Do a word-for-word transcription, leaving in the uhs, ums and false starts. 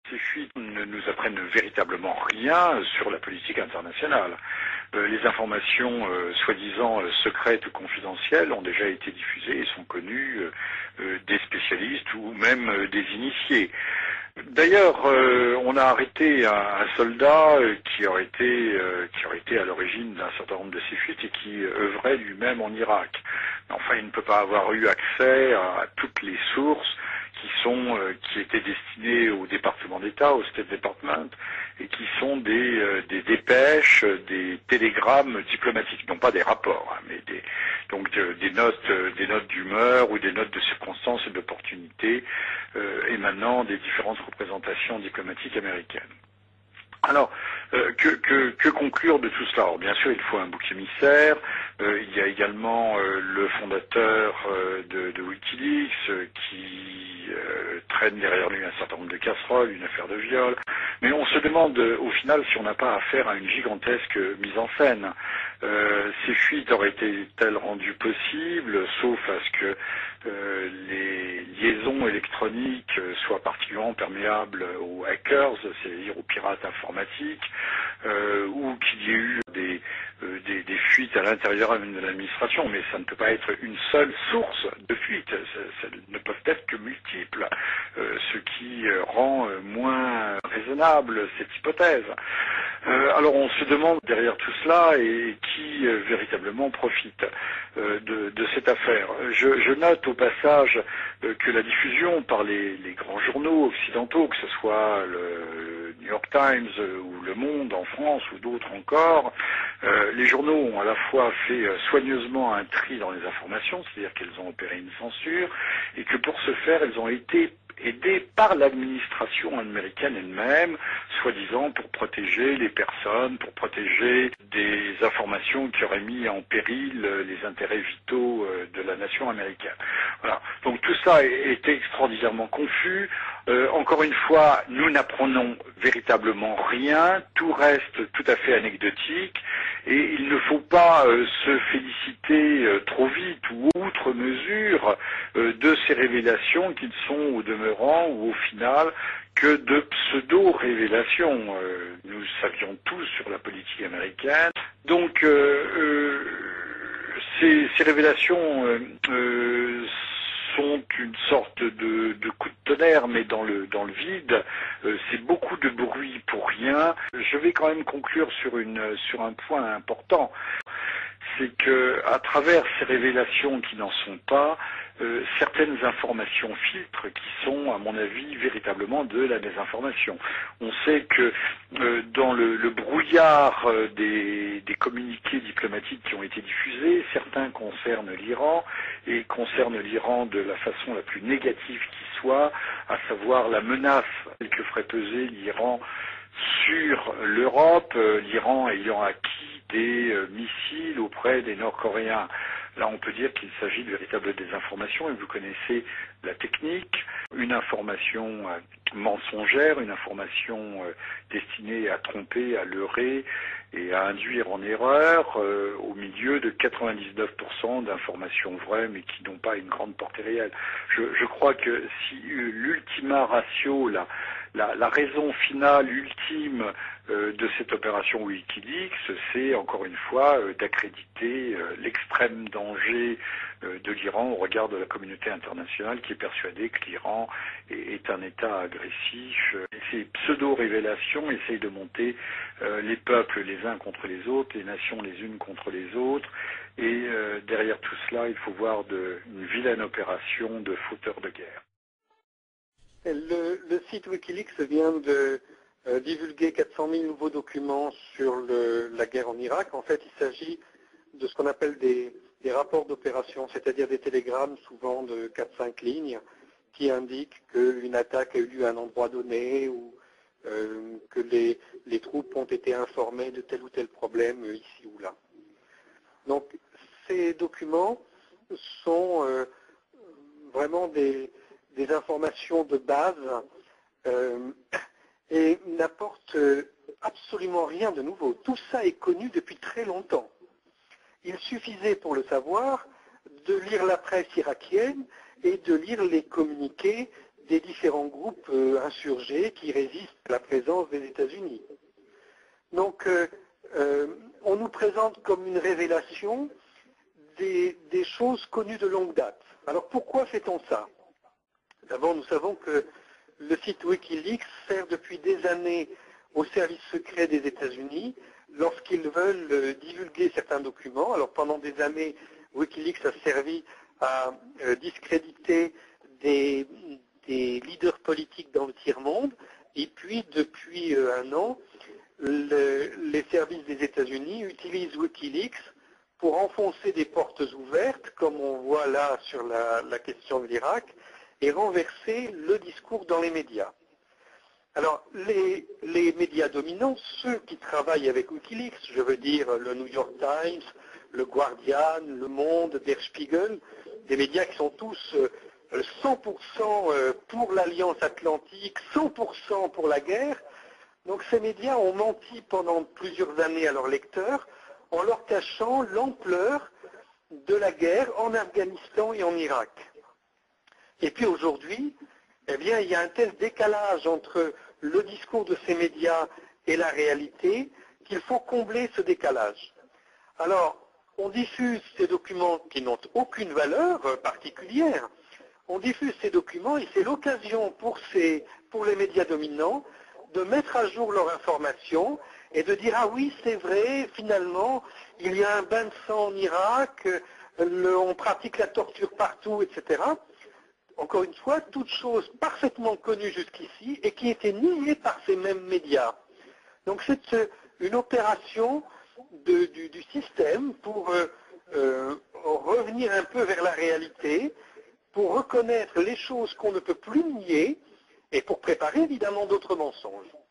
Ces fuites ne nous apprennent véritablement rien sur la politique internationale. Euh, les informations euh, soi-disant euh, secrètes ou confidentielles ont déjà été diffusées et sont connues euh, euh, des spécialistes ou même euh, des initiés. D'ailleurs, euh, on a arrêté un, un soldat euh, qui aurait été euh, qui aurait été à l'origine d'un certain nombre de ces fuites et qui euh, œuvrait lui-même en Irak. Mais enfin, il ne peut pas avoir eu accès à, à toutes les sources qui sont euh, qui étaient destinées au département d'État, au State Department, et qui sont des, euh, des dépêches, des télégrammes diplomatiques, non pas des rapports, hein, mais des donc de, des notes euh, des notes d'humeur ou des notes de circonstances et d'opportunité euh, émanant des différentes représentations diplomatiques américaines. Alors, euh, que, que, que conclure de tout cela? Alors, bien sûr, il faut un bouc émissaire. Euh, il y a également euh, le fondateur euh, de, de Wikileaks euh, qui euh, traîne derrière lui un certain nombre de casseroles, une affaire de viol. Mais on se demande euh, au final si on n'a pas affaire à une gigantesque mise en scène. Euh, ces fuites auraient été-elles rendues possibles, sauf à ce que euh, les liaisons électroniques euh, soient particulièrement perméables aux hackers, c'est-à-dire aux pirates informatiques, euh, ou qu'il y ait eu des, euh, des, des fuites à l'intérieur de l'administration, mais ça ne peut pas être une seule source de fuite, ça, ça ne peuvent être que multiples, euh, ce qui euh, rend euh, moins raisonnable cette hypothèse. Euh, alors on se demande derrière tout cela et qui euh, véritablement profite euh, de, de cette affaire. Je, je note au passage euh, que la diffusion par les, les grands journaux occidentaux, que ce soit le New York Times euh, ou Le Monde en France ou d'autres encore, euh, les journaux ont à la fois fait euh, soigneusement un tri dans les informations, c'est-à-dire qu'elles ont opéré une censure, et que pour ce faire, elles ont été aidées par l'administration américaine elle-même, soi-disant pour protéger les personnes, pour protéger des informations qui auraient mis en péril les intérêts vitaux de la nation américaine. Voilà. Donc tout ça est extraordinairement confus. Euh, encore une fois, nous n'apprenons véritablement rien, tout reste tout à fait anecdotique, et il ne faut pas euh, se féliciter euh, trop vite ou outre mesure euh, de ces révélations qui ne sont au demeurant ou au final que de pseudo-révélations. Euh, nous savions tous sur la politique américaine. Donc euh, euh, ces, ces révélations euh, euh, sont une sorte de, de coup de tonnerre, mais dans le, dans le vide. Euh, c'est beaucoup de bruit pour rien. Je vais quand même conclure sur, une, sur un point important. C'est que, à travers ces révélations qui n'en sont pas, euh, certaines informations filtrent qui sont, à mon avis, véritablement de la désinformation. On sait que euh, dans le, le brouillard euh, des, des communiqués diplomatiques qui ont été diffusés, certains concernent l'Iran et concernent l'Iran de la façon la plus négative qui soit, à savoir la menace que ferait peser l'Iran sur l'Europe, euh, l'Iran ayant acquis des euh, missiles auprès des Nord-Coréens. Là, on peut dire qu'il s'agit de véritables désinformations, et vous connaissez la technique. Une information euh, mensongère, une information euh, destinée à tromper, à leurrer et à induire en erreur euh, au milieu de quatre-vingt-dix-neuf pour cent d'informations vraies mais qui n'ont pas une grande portée réelle. Je, je crois que si euh, l'ultima ratio, la, la, la raison finale ultime euh, de cette opération Wikileaks, c'est encore une fois euh, d'accréditer euh, l'extrême danger euh, de l'Iran au regard de la communauté internationale qui est persuadée que l'Iran est, est un État agressif. Et ces pseudo-révélations essayent de monter euh, les peuples les uns contre les autres, les nations les unes contre les autres, et euh, derrière tout cela, il faut voir de, une vilaine opération de fauteurs de guerre. Le, le site Wikileaks vient de euh, divulguer quatre cent mille nouveaux documents sur le, la guerre en Irak. En fait, il s'agit de ce qu'on appelle des, des rapports d'opération, c'est-à-dire des télégrammes souvent de quatre cinq lignes qui indiquent qu'une attaque a eu lieu à un endroit donné ou euh, que les, les troupes ont été informées de tel ou tel problème euh, ici ou là. Donc, ces documents sont euh, vraiment des, des informations de base euh, et n'apportent absolument rien de nouveau. Tout ça est connu depuis très longtemps. Il suffisait pour le savoir de lire la presse irakienne et de lire les communiqués des différents groupes euh, insurgés qui résistent à la présence des États-Unis. Donc, euh, euh, on nous présente comme une révélation des, des choses connues de longue date. Alors, pourquoi fait-on ça? D'abord, nous savons que le site Wikileaks sert depuis des années aux services secrets des États-Unis lorsqu'ils veulent euh, divulguer certains documents. Alors, pendant des années, Wikileaks a servi à euh, discréditer des, des leaders politiques dans le tiers-monde. Et puis, depuis euh, un an, le, les services des États-Unis utilisent Wikileaks pour enfoncer des portes ouvertes, comme on voit là sur la, la question de l'Irak, et renverser le discours dans les médias. Alors, les, les médias dominants, ceux qui travaillent avec Wikileaks, je veux dire le New York Times, le Guardian, le Monde, Der Spiegel, des médias qui sont tous euh, cent pour cent pour l'Alliance Atlantique, cent pour cent pour la guerre. Donc ces médias ont menti pendant plusieurs années à leurs lecteurs en leur cachant l'ampleur de la guerre en Afghanistan et en Irak. Et puis aujourd'hui, eh bien, il y a un tel décalage entre le discours de ces médias et la réalité qu'il faut combler ce décalage. Alors, on diffuse ces documents qui n'ont aucune valeur particulière. On diffuse ces documents et c'est l'occasion pour, ces, pour les médias dominants de mettre à jour leur information et de dire « Ah oui, c'est vrai, finalement, il y a un bain de sang en Irak, le, on pratique la torture partout, et cetera » Encore une fois, toute chose parfaitement connue jusqu'ici et qui était niée par ces mêmes médias. Donc c'est une opération de, du, du système pour euh, euh, revenir un peu vers la réalité, pour reconnaître les choses qu'on ne peut plus nier et pour préparer évidemment d'autres mensonges.